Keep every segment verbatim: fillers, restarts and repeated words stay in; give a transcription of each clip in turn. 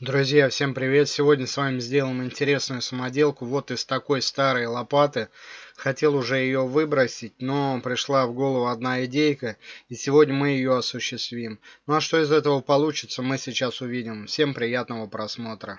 Друзья, всем привет! Сегодня с вами сделаем интересную самоделку вот из такой старой лопаты. Хотел уже ее выбросить, но пришла в голову одна идейка, и сегодня мы ее осуществим. Ну а что из этого получится, мы сейчас увидим. Всем приятного просмотра!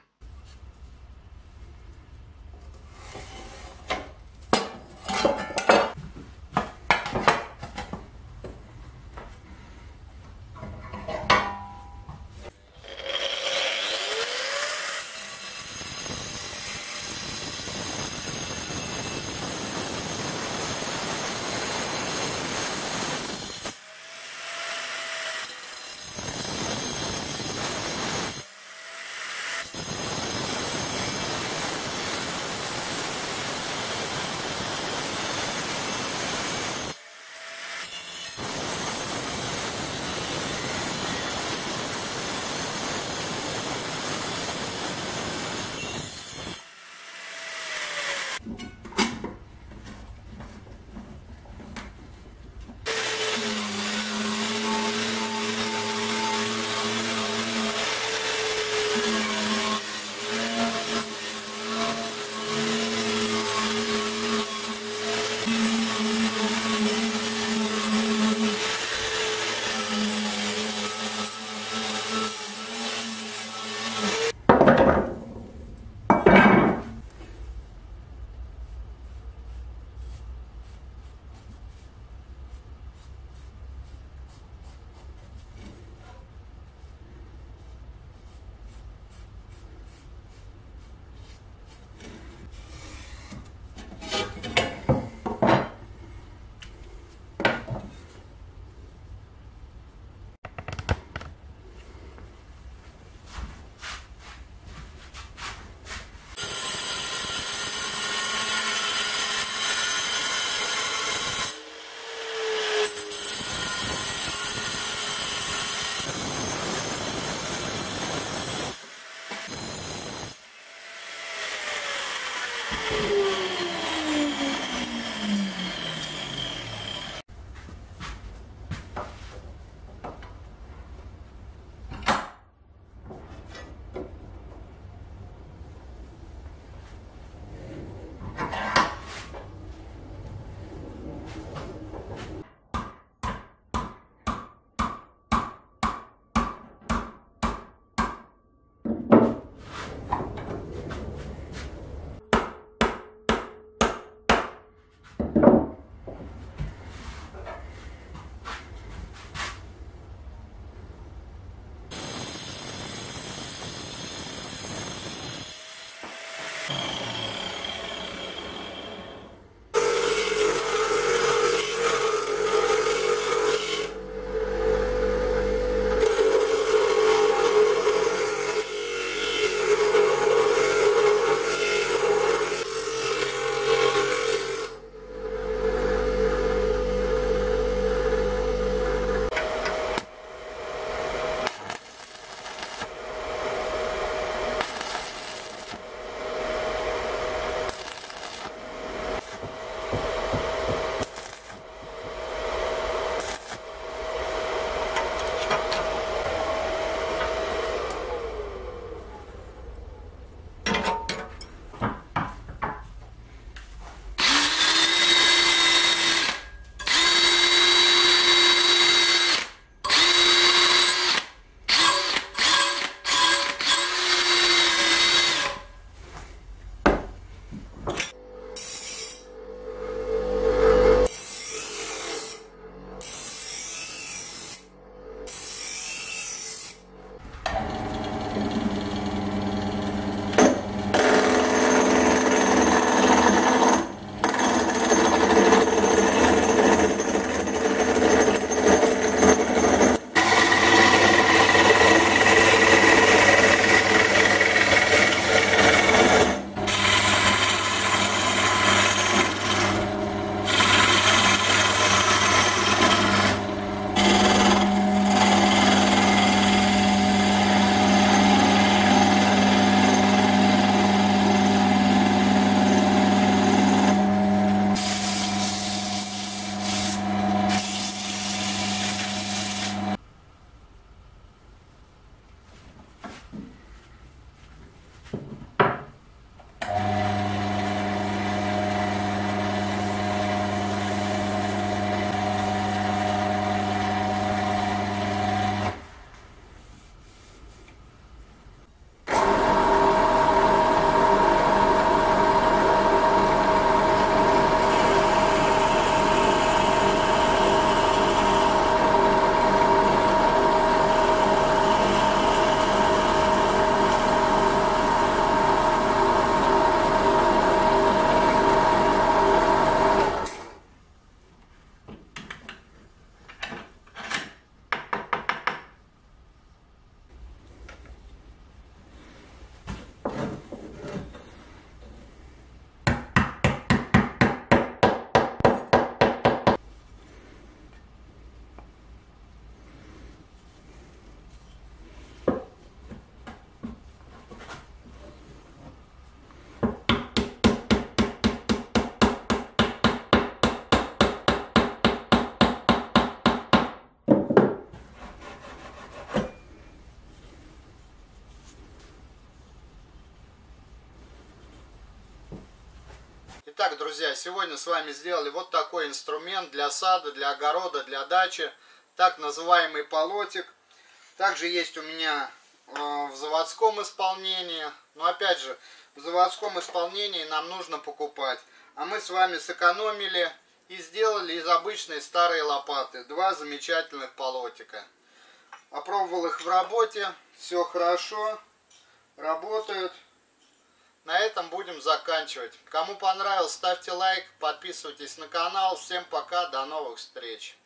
Итак, друзья, сегодня с вами сделали вот такой инструмент для сада, для огорода, для дачи. Так называемый полотик. Также есть у меня э, в заводском исполнении. Но опять же, в заводском исполнении нам нужно покупать. А мы с вами сэкономили и сделали из обычной старой лопаты два замечательных полотика. Опробовал их в работе. Все хорошо. Работают. На этом будем заканчивать. Кому понравилось, ставьте лайк, подписывайтесь на канал. Всем пока, до новых встреч.